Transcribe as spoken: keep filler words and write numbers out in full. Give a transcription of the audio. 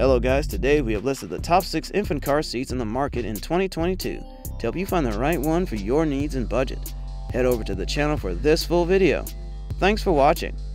Hello guys, today we have listed the top six infant car seats in the market in twenty twenty-two to help you find the right one for your needs and budget. Head over to the channel for this full video. Thanks for watching.